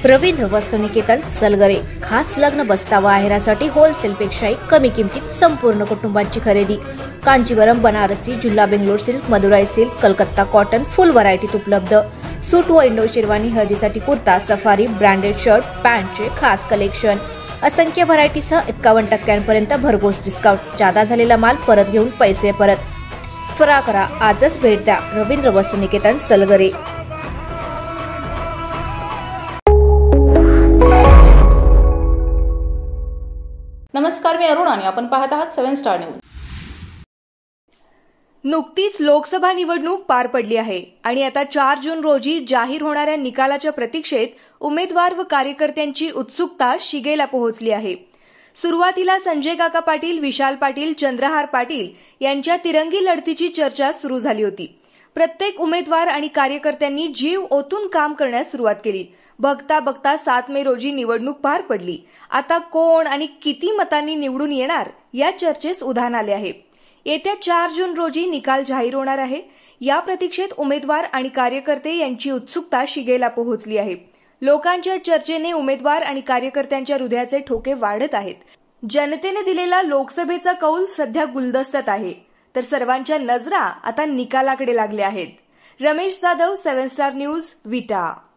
रवींद्र वस्त्रनिकेतन सलगरे खास लग्न बस्तावा आहेरासाठी होलसेलपेक्षाही कमी किमतीत संपूर्ण कुटुंबाची खरेदी। कांजीवरम, बनारसी, झुल्ला, Bangalore silk, Madurai silk, Calcutta cotton full व्हरायटीत उपलब्ध। सूट व इंडो शेरवानी, हळदीसाठी कुर्ता, सफारी, ब्रँडेड शर्ट, पॅन्टचे खास कलेक्शन, असंख्य व्हरायटीसह 51% भरघोस डिस्काउंट। जादा झालेला माल परत घेऊन पैसे परत। त्वरा करा, आजच भेट द्या रवींद्र वस्त्रनिकेतन सलगरे। नमस्कार, मी अरुण आणि आपण पाहत आहात 7 स्टार न्यूज। नुकतीच लोकसभा निवडणूक पार पडली आहे आणि आता 4 जून रोजी जाहीर होणाऱ्या निकालाच्या प्रतीक्षेत उमेदवार व कार्यकर्त्यांची उत्सुकता शिगेला पोहोचली आहे। सुरुवातीला संजय काका पाटील, विशाल पाटील, चंद्रहार पाटील यांच्या तिरंगी लढतीची चर्चा सुरू झाली होती। प्रत्येक उमेदवार आणि कार्यकर्त्यांनी जीव ओतून काम करण्यास सुरुवात केली। बघता बघता 7 मे रोजी निवडणूक पार पडली। आता कोण आणि किती मतांनी निवडून येणार या चर्चेस उधाण आले आहे। येत्या 4 जून रोजी निकाल जाहीर होणार आहे। या प्रतीक्षेत उमेदवार आणि कार्यकर्ते यांची उत्सुकता शिगेला पोहोचली आहे। लोकांच्या चर्चेने उमेदवार आणि कार्यकर्त्यांच्या हृदयाचे ठोके वाढत आहेत। जनतेने दिलेला लोकसभेचा कौल सध्या गुलदस्त्यात आहे, तर सर्वांच्या नजरा आता निकालाकडे लागल्या आहेत। रमेश जाधव, 7 स्टार न्यूज, विटा।